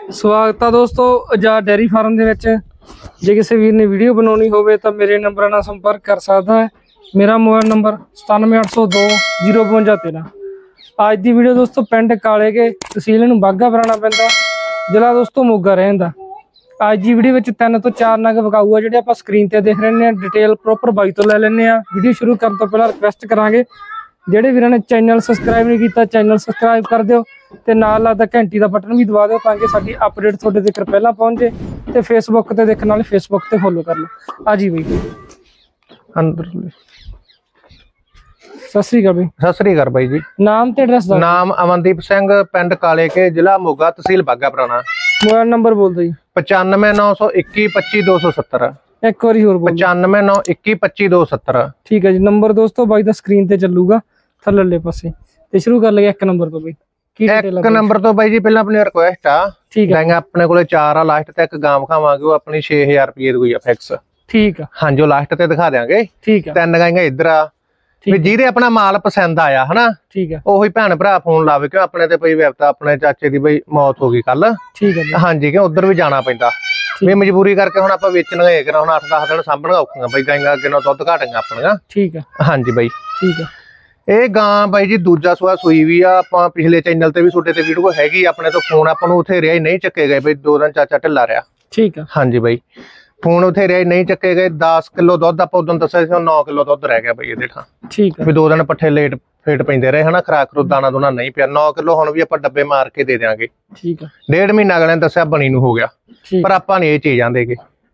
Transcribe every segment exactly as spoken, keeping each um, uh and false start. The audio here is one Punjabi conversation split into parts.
स्वागत है दोस्तों आजाद डेयरी फार्म दे विच। जे किसी वीर ने वीडियो बनानी हो तो मेरे नंबर नाल संपर्क कर सकता है। मेरा मोबाइल नंबर सतानवे अठ सौ दो जीरो बवंजा तेरह। अज की वीडियो दोस्तों पिंड काले के तहसील नूं बाघा पुराना पैंदा, जिला दोस्तों मोगा रहिंदा। अज की वीडियो में तीन तो चार नग विकाऊ है जिहड़े आपां स्क्रीन ते देख रहे हैं। डिटेल प्रॉपर बाई तो ले लैंदे आ। वीडियो शुरू करन तो पहला रिक्वेस्ट करांगे ਜਿਹੜੇ ਵੀਰਾਂ ਨੇ चैनल सबसक्राइब नहीं किया चैनल सबसक्राइब कर दिओ ते नाल लगदा घंटी का बटन भी दबा दिओ ताकि साडी अपडेट तुहाडे तक पहला पहुंच जाए। ते फेसबुक ते देखण वाले फेसबुक ते फॉलो कर लो। आ जी बई अंदर सत श्री अकाल बई। सत श्री अकाल बाई जी। नाम ते एड्रेस दा? नाम अमनदीप सिंह, पिंड काले के, जिला मोगा, तहसील बाघा पुराना। मोबाइल नंबर बोल दो जी। पचानवे नौ सौ इक्की पच्ची दो सौ सत्तर। एक बार होर बोल। पचानवे नौ इक्की पच्ची दो सत्तर। ठीक है जी। नंबर दोस्तों बाई दा स्क्रीन ते चलूगा थल्ले पासे। ते शुरू कर लगे एक नंबर तो बई। एक नंबर तो बाई जी पहला अपनी रिक्वेस्ट आ, ठीक है, अपने कोले चार आ लास्ट ते एक गां खावांगे, वो अपनी छे हजार रुपये दी है फिक्स। ठीक है हाँ, जो लास्ट ते दिखा देंगे। ठीक है। तीन गाइयां इधर आ भी जिहदे अपना माल पसंद आया है ना, ठीक है, ओही भैन भरा फोन लावे क्यों अपने ते पई विपता अपने चाचे दी बई मौत हो गई कल। ठीक है हाँ जी, क्यों उधर भी जाना पैंदा भी मजबूरी करके हुण आपां वेचण गए कि हुण अठ दस दिन साਂਭणीਆਂ औखीਆਂ बई गाइयां अगे नाल दुध घाटीਆਂ अपणीਆਂ। ठीक है हाँ जी बई। ठीक है। ਇਹ ਗਾਂ ਬਾਈ ਜੀ ਦੂਜਾ ਸੂਆ ਸੂਈ ਵੀ ਆ। ਆਪਾਂ ਪਿਛਲੇ ਚੈਨਲ ਤੇ ਵੀ ਛੋਟੇ ਤੇ ਵੀਡੀਓ ਹੈਗੀ ਆਪਣੇ ਤੋਂ। ਫੋਨ ਆਪਾਂ ਨੂੰ ਉਥੇ ਰਿਹਾ ਹੀ ਨਹੀਂ ਚੱਕੇ ਗਏ ਬਈ, ਦੋ ਦਿਨ ਚਾਚਾ ਢਿੱਲਾ ਰਿਹਾ। ਠੀਕ ਆ ਹਾਂਜੀ ਬਾਈ, ਫੋਨ ਉਥੇ ਰਿਹਾ ਹੀ ਨਹੀਂ ਚੱਕੇ ਗਏ। ਦਸ ਕਿਲੋ ਦੁੱਧ ਆਪਾਂ ਉਦੋਂ ਦੱਸਿਆ ਸੀ, ਨੌ ਕਿਲੋ ਦੁੱਧ ਰਹਿ ਗਿਆ ਬਈ ਇਹਦੇ ਠਾਂ। ਠੀਕ ਆ ਵੀ ਦੋ ਦਿਨ ਪੱਠੇ ਲੇਟ ਫੇਟ ਪੈਂਦੇ ਰਹੇ ਹਨਾ, ਖਰਾਕ ਰੂ ਦਾਣਾ ਦੋਣਾ ਨਹੀਂ ਪਿਆ। ਨੌ ਕਿਲੋ ਹੁਣ ਵੀ ਆਪਾਂ ਡੱਬੇ ਮਾਰ ਕੇ ਦੇ ਦਿਆਂਗੇ। ਠੀਕ ਆ। ਡੇਢ ਮਹੀਨਾ ਅਗਲੇ ਨੇ ਦੱਸਿਆ ਬਣੀ ਨੂੰ ਹੋ ਗਿਆ, ਪਰ ਆਪਾਂ ਨਹੀਂ ਇਹ ਚੀਜ਼ ਆਂਦੇਗੇ।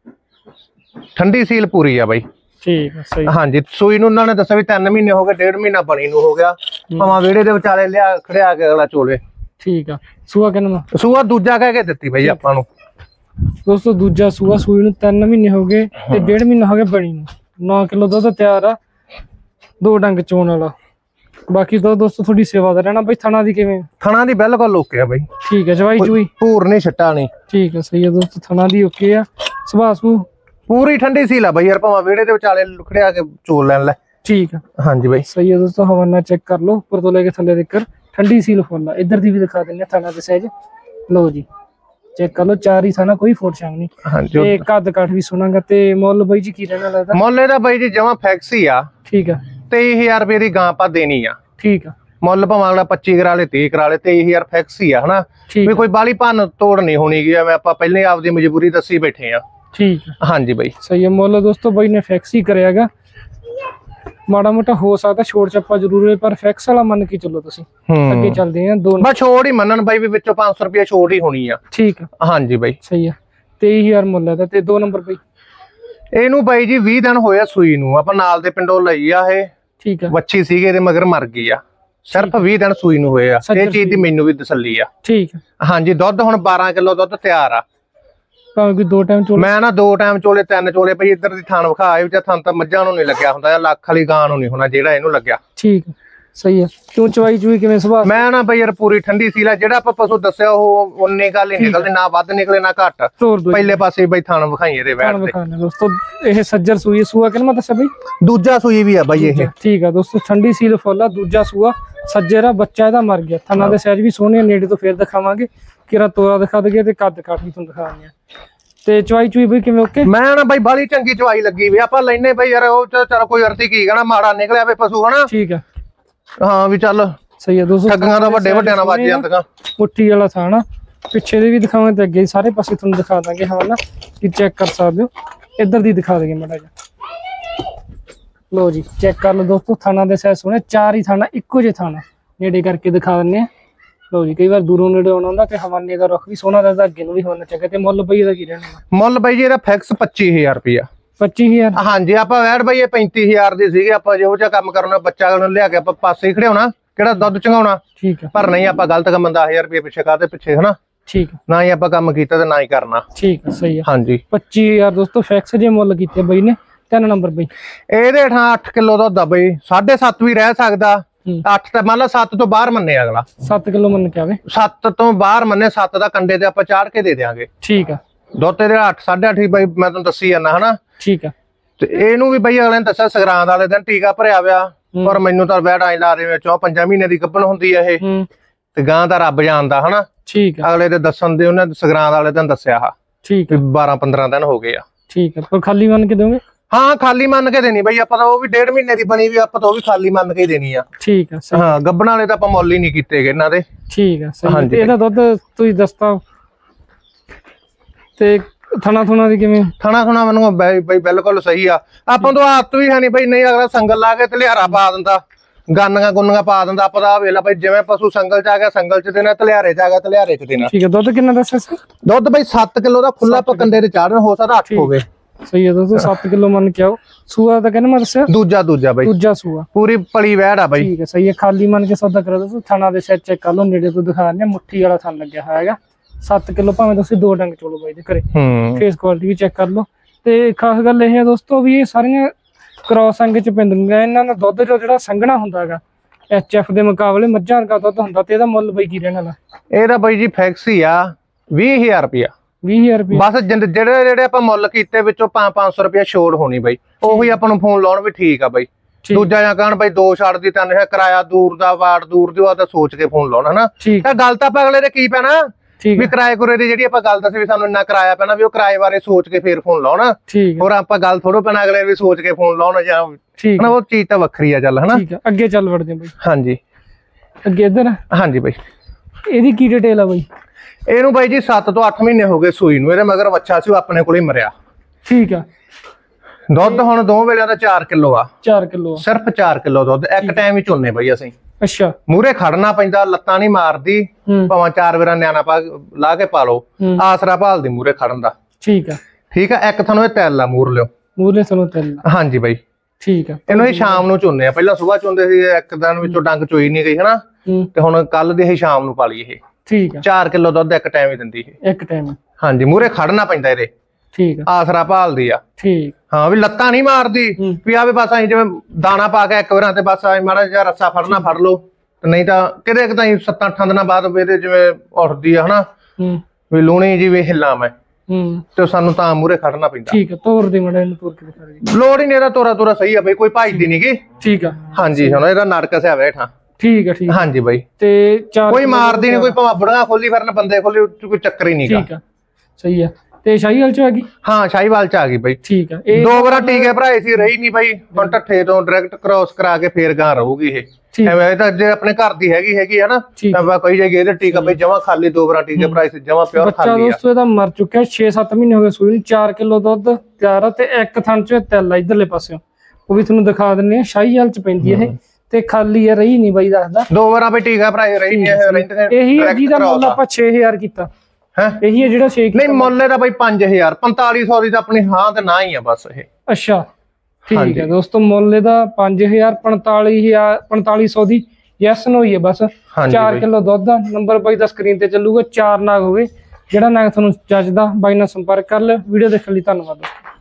ਠੰਡੀ ਸੀਲ ਪੂਰੀ ਆ ਬਾਈ। ठीक है सही हाँ जी। सूई नूं उन्होंने दसा भी तीन महीने हो गए, डेढ़ महीना बनी नूं हो गया। भावें वेड़े दे विचाले लिया खड़िया के अगला चोले। ठीक है। सूआ किन्ना? सूआ दूजा कह के दित्ती भाई आपां नूं दोस्तों। दूजा सूआ सूई नूं तीन महीने हो गए ते डेढ़ महीना हो गया बनी नूं। नौ किलो दुध तैयार आ, दो डंग चोण वाला। बाकी तो दोस्तों थोड़ी सेवा दा रहना भाई। थणा दी किवें? थणा दी बिल्कुल ओके आ भाई। ठीक है। चवाई चुई पूर नहीं छट्टा नहीं। ठीक है सही है दोस्तों। थणा दी ओके आ। सुभाष सू पूरी ठंडी सील है भाई यार, भावें वेड़े दे विचाले लुखड़िया के चोल लैन ले। ठीक है हाँ जी भाई सही है दोस्तों। हवाना चेक कर लो ऊपर तो लेके थल्ले तक ठंडी सील फुल है। इधर दी भी दिखा देंगे थाना दे साइज। लो जी चेक कर लो, चार ही थाना, कोई फोट छांग नहीं। हां जी। ते कद काठ भी सुनांगा। ते मुੱਲ बाई जी की रहना लगदा? मुੱਲ ਇਹਦਾ ਬਾਈ ਜੀ ਜਮਾ ਫਿਕਸ ਹੀ ਆ। ਠੀਕ ਹੈ। तेईस हजार ਰੁਪਏ ਦੀ ਗਾਂ ਆਪਾਂ ਦੇਣੀ ਆ। ਠੀਕ ਆ। ਮੁੱਲ ਭਾਵੇਂ ਅਗਲਾ पच्चीस ਕਰਾ ਲੇ तीस ਕਰਾ ਲੇ, तेईस हजार ਫਿਕਸ ਹੀ ਆ ਹਨਾ। ਵੀ ਕੋਈ ਬਾਲੀ ਭੰਨ ਤੋੜ ਨਹੀਂ ਹੋਣੀ ਗੀ। ਐਵੇਂ ਆਪਾਂ ਪਹਿਲੇ ਆਪਦੀ ਮਜਬੂਰੀ ਦੱਸੀ ਬੈਠੇ ਆ। ठीक है हाँ जी भाई सही है। मुੱਲ दोस्तों भाई ने फिक्स ही करेगा, माड़ा मोटा हो सकता छोड़ छप्पा जरूर है, पर फिक्स वाला मन के चलो तुसी। अगे चलते हैं। दो बस छोड़ ही मनन भाई भी विचों पांच सौ रुपया छोड़ ही होनी है। ठीक है हाँ जी भाई सही है। तेईस हजार मुੱਲ है ते दो नंबर भाई ਇਹਨੂੰ ਬਾਈ ਜੀ बीस दिन ਹੋਇਆ ਸੂਈ ਨੂੰ। ਆਪਾਂ ਨਾਲ ਦੇ ਪਿੰਡੋਂ ਲਈ ਆ ਇਹ। ਠੀਕ ਹੈ। ਵੱਛੀ ਸੀਗੇ ਇਹਦੇ ਮਗਰ ਮਰ ਗਈ ਆ। ਸਿਰਫ बीस दिन ਸੂਈ ਨੂੰ ਹੋਏ ਆ। ਇਹ ਚੀਜ਼ ਦੀ ਮੈਨੂੰ ਵੀ ਤਸੱਲੀ ਆ। ਠੀਕ ਹੈ ਹਾਂ ਜੀ। ਦੁੱਧ ਹੁਣ बारह ਕਿਲੋ ਦੁੱਧ ਤਿਆਰ ਆ। दो टाइम चोले मैं ना दो टाइम चोले तीन चोले भाई इधर दी थान विखा थान तो मझां नूं नहीं लग्या हुंदा, लख वाली गां नूं नहीं होना जेड़ा इहनूं लग्या। ठीक सही है। क्यों चवाई चुई किवें सुभाष? मैं ना भाई यार पूरी ठंडी सील है। जेड़ा आपां पशु दस्सिया ओह उन्नी गल ही निकलदे, ना वध निकले ना घट। पहले पासे भाई थान विखाई इहदे बैठ ते दोस्तों। यह सज्जर सूई सूआ किन्ना दस्सिया भाई? दूजा सूई भी है भाई ये। ठीक है दोस्तों। ठंडी सील फुल आ, दूजा सूआ सज्जर आ। बच्चा इहदा मर गया। थाना दे साइज भी सोहणे नेड़े तो फिर दिखावांगे। किरा तोरा दिखा दगे ते कद काठ भी तुहानूं दिखावांगे। ते चवाई चुई भाई किवें ओके? मैं ना भाई बाली चंगी चवाई लगी वी आपां लैने भाई यार। ओ चल कोई अर्थी की कहना माड़ा निकलिया वे पशु है ना। ठीक है हाँ भी चल सही है दोस्तों। ठगियां तो वड्डे वड्डे ना वज जांदियां। मुट्ठी वाला था ना, पिछे दे भी दिखावांगे ते अगे सारे पासे तुहानूं दिखा दांगे। हवाला कि चेक कर सकदे हो। इधर दी दिखा देंगे माड़ा जा। लो जी चेक कर लो दोस्तों। थाना दे साइज सोने चार ही थाना इक्को जे थाना नेड़े करके दिखा दिंदे। लो जी कई बार दूरों नेड़े आना हुंदा ते हवाने दा रुख भी सोहना रहंदा, अगे नूं भी होना चाहिए। ते मुੱਲ बई दा की रहना? मुੱਲ बई जी ਇਹਦਾ ਫਿਕਸ पच्चीस हजार रुपया। पच्चीस हजार हाँ जी। ਆਪਾਂ ਵੈੜ ਬਈ ਇਹ पैंतीस हजार ਦੀ ਸੀਗੇ। ਆਪਾਂ ਜਿਹੋ ਜਿਹਾ ਕੰਮ ਕਰਨਾ ਬੱਚਾ ਨੂੰ ਲਿਆ ਕੇ ਆਪਾਂ ਪਾਸੇ ਹੀ ਖੜਾਉਣਾ, ਕਿਹੜਾ ਦੁੱਧ ਚੰਗਾਉਣਾ। ਠੀਕ ਹੈ। ਪਰ ਨਹੀਂ ਆਪਾਂ ਗਲਤ ਕੰਮ ਦਸ हजार ਰੁਪਏ ਪਿੱਛੇ ਕਾਹਦੇ ਪਿੱਛੇ ਹਨਾ। ਠੀਕ ਹੈ। ਨਾ ਹੀ ਆਪਾਂ ਕੰਮ ਕੀਤਾ ਤੇ ਨਾ ਹੀ ਕਰਨਾ। ਠੀਕ ਹੈ ਸਹੀ ਹੈ ਹਾਂ ਜੀ। पच्चीस हजार दोस्तों ਫਿਕਸ ਜੇ ਮੁੱਲ ਕੀਤੇ ਬਈ ਨੇ। तीन नंबर बई ਇਹਦੇ ਠਾਂ आठ किलो ਦੁੱਧ ਆ ਬਈ। साढ़े सात भी रह सकदा। अठ तो मान लो सत्त तो बाहर मन्ने अगला। सत्त किलो मन के आवे। सत्त तो बाहर मन्ने, सत्त दा कंडे ते आपां चाड़ के दे देंगे। ठीक है। दुध तेरे अठ साढ़े अठ ही बई मैं तुहानूं दस्सी जाना है ना। ठीक है। ते इहनूं भी बई अगले ने दस्सिया संगरांद वाले दिन टीका भरिया पिया, पर मैनूं तां वैड़ आई ला रहे चौं पंजां महीने दी गब्बन हुंदी है इह ते गां दा रब जानदा है ना। ਠੀਕ ਆ ਅਗਲੇ ਦੇ ਦੱਸਣ ਦੇ ਉਹਨੇ ਸਗਰਾਂਦ ਵਾਲੇ ਦਿਨ ਦੱਸਿਆ ਆ ਠੀਕ ਆ ਬਾਰਾਂ ਪੰਦਰਾਂ ਦਿਨ ਹੋ ਗਏ ਆ ਠੀਕ ਆ ਪਰ ਖਾਲੀ ਮੰਨ ਕੇ ਦੋਗੇ ਹਾਂ ਖਾਲੀ ਮੰਨ ਕੇ ਦੇਣੀ ਬਈ ਆਪਾਂ ਤਾਂ ਉਹ ਵੀ ਡੇਢ ਮਹੀਨੇ ਦੀ ਬਣੀ ਵੀ ਆਪਾਂ ਤਾਂ ਉਹ ਵੀ ਖਾਲੀ ਮੰਨ ਕੇ ਹੀ ਦੇਣੀ ਆ ਠੀਕ ਆ ਸਹੀ ਹਾਂ ਗੱਬਣ ਵਾਲੇ ਤਾਂ ਆਪਾਂ ਮੁੱਲ ਹੀ ਨਹੀਂ ਕੀਤੇਗੇ ਇਹਨਾਂ ਦੇ ਠੀਕ ਆ ਸਹੀ ਤੇ ਇਹਦਾ ਦੁੱਧ ਤੁਸੀਂ ਦੱਸਤਾ ਤੇ ਥਣਾ ਥੁਣਾ ਦੀ ਕਿਵੇਂ ਥਣਾ ਥੁਣਾ ਮੈਨੂੰ ਬਈ ਬਿਲਕੁਲ ਸਹੀ ਆ ਆਪਾਂ ਤੋਂ ਆਦਤ ਵੀ ਹੈ ਨਹੀਂ ਬਈ ਨਹੀਂ ਅਗਲਾ ਸੰਗਲ ਲਾ ਕੇ ਤੇ ਲਿਹਾਰਾ ਪਾ ਦਿੰਦਾ ਗਾਨੀਆਂ ਗੁੰਨੀਆਂ ਪਾ ਦਿੰਦਾ ਆਪਾਂ ਤਾਂ ਵੇਲਾ ਬਈ ਜਿਵੇਂ ਪਸ਼ੂ ਸੰਗਲ ਚ ਆ ਗਿਆ ਸੰਗਲ ਚ ਦੇਣਾ ਤਲਿਆਰੇ ਚ ਆ ਗਿਆ ਤਲਿਆਰੇ ਚ ਦੇਣਾ ਠੀਕ ਹੈ ਦੁੱਧ ਕਿੰਨਾ ਦੱਸਿਆ ਸੀ ਦੁੱਧ ਬਈ ਸੱਤ ਕਿਲੋ ਦਾ ਖੁੱਲਾ ਆਪਾਂ ਕੰਡੇ ਤੇ ਚਾੜਨ ਹੋ ਸਕਦਾ ਅੱਠ ਹੋਵੇ ਸਹੀ ਹੈ ਦੁੱਧ ਸੱਤ ਕਿਲੋ ਮੰਨ ਕੇ ਆਓ ਸੂਆ ਤਾਂ ਕਹਿੰਦਾ ਮੈਂ ਦੱਸਿਆ ਦੂਜਾ ਦੂਜਾ ਬਈ ਦੂਜਾ ਸੂਆ ਪੂਰੀ ਪਲੀ ਵਹਿੜ ਆ ਬਈ ਠੀਕ ਹੈ ਸਹੀ ਹੈ ਖਾਲੀ ਮੰਨ ਕੇ ਸੌਦਾ ਕਰੋ ਤੁਸੀਂ ਥਣਾ ਦੇ ਸੈਟ ਚੈੱਕ ਕਰ ਲਓ ਨੇੜੇ ਤੋਂ ਦਿਖਾ ਦਿੰਦੇ ਮੁੱਠੀ ਵਾਲਾ ਥਣ ਲੱਗਿਆ ਹੋਇਆ ਹੈਗਾ ਸੱਤ ਕਿਲੋ ਭਾਵੇਂ ਤੁਸੀਂ ਦੋ ਡੰਗ ਚੋਲੋ ਬਾਈ ਦੇ ਘਰੇ ਹੂੰ ਫੇਸ ਕੁਆਲਿਟੀ ਵੀ ਚੈੱਕ ਕਰ ਲਓ ਤੇ ਖਾਸ ਗੱਲ ਇਹ ਹੈ ਦੋਸਤੋ ਵੀ ਇਹ ਸਾਰੀਆਂ ਕ੍ਰਾਸ ਅੰਗ ਚ ਪੈਂਦੀਆਂ ਇਹਨਾਂ ਦਾ ਦੁੱਧ ਜਿਹੜਾ ਸੰਘਣਾ ਹੁੰਦਾ ਹੈਗਾ ਐਚ ਐਫ ਦੇ ਮੁਕਾਬਲੇ ਮੱਝਾਂ ਵਰਗਾ ਦੁੱਧ ਹੁੰਦਾ ਤੇ ਇਹਦਾ ਮੁੱਲ ਬਈ ਕੀ ਰਹਿਣ ਵਾਲਾ ਇਹਦਾ ਬਾਈ ਜੀ ਫਿਕਸ ਹੀ ਆ ਵੀਹ ਹਜ਼ਾਰ ਰੁਪਇਆ ਵੀਹ ਹਜ਼ਾਰ ਰੁਪਇਆ ਬਸ ਜਿਹੜੇ ਜਿਹੜੇ ਆਪਾਂ ਮੁੱਲ ਕੀਤੇ ਵਿੱਚੋਂ ਪੰਜ ਸੌ ਰੁਪਇਆ ਛੋੜ ਹੋਣੀ ਬਾਈ ਉਹੀ ਆਪਾਂ ਨੂੰ ਫੋਨ ਲਾਉਣ ਵੀ ਠੀਕ ਆ ਬਾਈ ਦੂਜਾ ਜਾਂ ਕਹਿਣ ਬਾਈ ਦੋ ਛੱਡ ਦੀ ਤਿੰਨ ਹੈ ਕਿਰਾਇਆ ਦੂਰ ਦਾ ਵਾਰਡ ਦੂਰ ਦੀ ਉਹ ਤਾਂ ਸੋਚ ਕੇ ਫੋਨ ਲਾਉਣਾ ਹਨਾ ਤਾਂ ਗੱਲ ਤਾਂ ਆਪਾਂ ਅਗਲੇ ਦੇ ਕੀ ਪੈਣਾ ਵੀ ਕਿਰਾਏ ਕੁਰੇ ਦੀ ਜਿਹੜੀ ਆਪਾਂ ਗੱਲ ਦੱਸੀ ਵੀ ਸਾਨੂੰ ਇੰਨਾ ਕਿਰਾਇਆ ਪੈਣਾ ਵੀ ਉਹ ਕਿਰਾਏ ਬਾਰੇ ਸੋਚ ਕੇ ਫੇਰ ਫੋਨ ਲਾਉਣਾ ਹੋਰ ਆਪਾਂ ਗੱਲ ਥੋੜੋ ਪੈਣਾ ਅਗਲੇ ਵੀ ਸੋਚ ਕੇ ਫੋਨ ਲਾਉਣਾ ਜਾਂ ਹਨਾ ਉਹ ਚੀਜ਼ ਤਾਂ ਵੱਖਰੀ ਆ ਚੱਲ ਹਨਾ ਅੱਗੇ ਚੱਲ ਵੜਦੇ ਆ ਬਾਈ ਹਾਂਜੀ ਅੱਗੇ ਇੱਧਰ ਹਾਂਜੀ ਬਾਈ ਇਹਦੀ ਕੀ ਡਿਟੇਲ ਆ ਬਾਈ ਇਹਨੂੰ ਬਾਈ ਜੀ ਸੱਤ ਤੋਂ ਅੱਠ ਮਹੀਨੇ ਹੋ ਗਏ ਸੂਈ ਨੂੰ ਇਹਦੇ ਮਗਰ ਬੱਚਾ ਸੀ ਉਹ ਆਪਣੇ ਕੋਲੇ ਮਰਿਆ ਠੀਕ ਆ ਦੁੱਧ ਹੁਣ ਦੋ ਵੇਲਿਆਂ ਦਾ ਚਾਰ ਕਿਲੋ ਆ ਚਾਰ ਕਿਲੋ ਸਿਰਫ ਚਾਰ ਕਿਲੋ ਦੁੱਧ ਇੱਕ ਟਾਈਮ ਹੀ ਚੁੰਨੇ ਬਾਈ ਅਸੀਂ ਅੱਛਾ ਮੂਰੇ ਖੜਨਾ ਪੈਂਦਾ ਲੱਤਾਂ ਨਹੀਂ ਮਾਰਦੀ ਭਾਵੇਂ ਚਾਰ ਵੇਰਾ ਨਿਆਣਾ ਪਾ ਲਾ ਕੇ ਪਾ ਲਓ ਆਸਰਾ ਭਾਲਦੀ ਮੂਰੇ ਖੜਨ ਦਾ ਠੀਕ ਆ ਠੀਕ ਆ ਇੱਕ ਤੁਹਾਨੂੰ ਇਹ ਤੈਲ ਆ ਮੂਰ ਲਿਓ ਮੂਰੇ ਤੁਹਾਨੂੰ ਤੈਲ ਹਾਂਜੀ ਬਾਈ ਠੀਕ ਆ ਇਹਨੂੰ ਇਹ ਸ਼ਾਮ ਨੂੰ ਚੁੰਨੇ ਆ ਪਹਿਲਾਂ ਸਵੇਰ ਚੁੰਦੇ ਸੀ ਇੱਕ ਦਿਨ ਵਿੱਚੋਂ ਡੰਗ ਚੋਈ ਨਹੀਂ ਗਈ ਹਨਾ ਤੇ ਹੁਣ ਕੱਲ ਦੇ ਹੀ ਸ਼ਾਮ ਨੂੰ ਪਾ ਲਈ ਇਹ ਠੀਕ ਆ ਚਾਰ ਕਿਲੋ ਦੁੱਧ ਇੱਕ ਟਾਈਮ ਹੀ ਦਿੰਦੀ ਇਹ ਇੱਕ ਟਾਈਮ ਹਾਂਜੀ ਮੂਰੇ ਖੜਨਾ ਪੈਂਦਾ ਇਹਦੇ ਠੀਕ ਆ ਆਸਰਾ ਭਾਲਦੀ ਆ ਠੀਕ ਹਾਂ ਵੀ ਲੱਤਾਂ ਨਹੀਂ ਮਾਰਦੀ ਵੀ ਆ ਵੀ ਬਸ ਅਸੀਂ ਜਿਵੇਂ ਦਾਣਾ ਪਾ ਕੇ ਇੱਕ ਵਾਰਾਂ ਤੇ ਬਸ ਐ ਮਾੜਾ ਜਿਹਾ ਰੱਸਾ ਫੜਨਾ ਫੜ ਲਓ ਤੇ ਨਹੀਂ ਤਾਂ ਕਿਤੇ ਕਿ ਤਾਂ ਸੱਤਾਂ ਅੱਠਾਂ ਦਿਨਾਂ ਬਾਅਦ ਇਹਦੇ ਜਿਵੇਂ ਉੱਠਦੀ ਆ ਹਨਾ ਵੀ ਲੂਣੀ ਜਿਵੇਂ ਹਿੱਲਾਂ ਮੈਂ ਹੂੰ ਤੇ ਸਾਨੂੰ ਤਾਂ ਮੂਰੇ ਖੜਨਾ ਪੈਂਦਾ ਠੀਕ ਆ ਤੋਰ ਦੇ ਮੜੇ ਨੂੰ ਤੋਰ ਕੇ ਦਿਖਾ ਦੇ ਲੋੜ ਹੀ ਨਹੀਂ ਇਹਦਾ ਤੋਰਾ ਤੋਰਾ ਸਹੀ ਆ ਬਈ ਕੋਈ ਭਜਦੀ ਨਹੀਂਗੀ ਠੀਕ ਆ ਹਾਂਜੀ ਹੁਣ ਇਹਦਾ ਨਾਟਕ ਸਿਆ ਬੈਠਾ ਠੀਕ ਆ ਠੀਕ ਹਾਂਜੀ ਬਾਈ ਤੇ ਚਾਰ ਕੋਈ ਮਾਰਦੀ ਨਹੀਂ ਕੋਈ ਭਾਵੇਂ ਬੁੜੀਆਂ ਖੋਲੀ ਫਿਰਨ ਬੰਦੇ ਖੋਲੀ ਕੋਈ ਚੱਕਰ ਹੀ ਨਹੀਂਗਾ ਠੀਕ ਆ ਸਹੀ ਆ ਤੇ ਸ਼ਾਹੀਵਾਲ ਚ ਆ ਗਈ ਹਾਂ ਸ਼ਾਹੀਵਾਲ ਚ ਆ ਗਈ ਬਾਈ ਠੀਕ ਆ ਇਹ ਦੋ ਵਾਰ ਟੀਕੇ ਭਰਾਏ ਸੀ ਰਹੀ ਨਹੀਂ ਬਾਈ ਹੁਣ ਢੱਠੇ ਤੋਂ ਡਾਇਰੈਕਟ ਕ੍ਰਾਸ ਕਰਾ ਕੇ ਫੇਰ ਗਾਂ ਰਹੂਗੀ ਇਹ ਐਵੇਂ ਤਾਂ ਜੇ ਆਪਣੇ ਘਰ ਦੀ ਹੈਗੀ ਹੈਗੀ ਹੈ ਨਾ ਤਾਂ ਆਪਾਂ ਕਹੀ ਜਾਈਏ ਇਹਦੇ ਟੀਕਾ ਬਈ ਜਮਾ ਖਾਲੀ ਦੋ ਵਾਰ ਟੀਕੇ ਭਰਾਏ ਸੀ ਜਮਾ ਪਿਓਰ ਖਾਲੀ ਆ ਦੋਸਤੋ ਇਹਦਾ ਮਰ ਚੁੱਕਿਆ ਛੇ ਸੱਤ ਮਹੀਨੇ ਹੋ ਗਏ ਸੂਈ ਨੂੰ ਚਾਰ ਕਿਲੋ ਦੁੱਧ ਤਿਆਰ ਆ ਤੇ ਇੱਕ ਥਣ ਚ ਤਿਲ ਆ ਇਧਰਲੇ ਪਾਸਿਓਂ ਉਹ ਵੀ ਤੁਹਾਨੂੰ ਦਿਖਾ ਦਿੰਨੇ ਆ ਸ਼ਾਹੀਵਾਲ ਚ ਪੈਂਦੀ ਇਹ ਤੇ ਖਾਲੀ ਆ ਰਹੀ ਨਹੀਂ ਬਾਈ ਦੱਸਦਾ ਦੋ ਵਾਰਾਂ ਬਈ ਟੀਕਾ ਭਰਾਏ ਰਹੀ ਨਹੀਂ ਇਹੀ ਜਿਹਦਾ ਮੁੱਲ ਆਪਾਂ ਛੇ ਹਜ਼ਾਰ ਕੀਤਾ ਹੈ ਇਹੀ ਹੈ ਜਿਹੜਾ ਛੇ ਨਹੀਂ ਮੁੱਲ ਦਾ ਬਾਈ ਪੰਜ ਹਜ਼ਾਰ ਪੰਤਾਲੀ ਸੌ ਦੀ ਤਾਂ ਆਪਣੀ ਹਾਂ ਤੇ ਨਾ ਹੀ ਆ ਬਸ ਇਹ ਅੱਛਾ ਠੀਕ ਹੈ ਦੋਸਤੋ ਮੁੱਲ ਇਹਦਾ ਪੰਜ ਹਜ਼ਾਰ ਪੰਤਾਲੀ ਹਜ਼ਾਰ ਪੰਤਾਲੀ ਸੌ ਦੀ ਯੈਸ ਨੋ ਹੀ ਹੈ ਬਸ ਚਾਰ ਕਿਲੋ ਦੁੱਧ ਦਾ ਨੰਬਰ ਬਾਈ ਦਾ ਸਕਰੀਨ ਤੇ ਚੱਲੂਗਾ ਚਾਰ ਨਾਗ ਹੋਵੇ ਜਿਹੜਾ ਨਾਗ ਤੁਹਾਨੂੰ ਜੱਜਦਾ ਬਾਈ ਨਾਲ ਸੰਪਰਕ ਕਰ ਲਿਓ ਵੀਡੀਓ ਦੇਖਣ ਲਈ ਧੰਨਵਾਦ।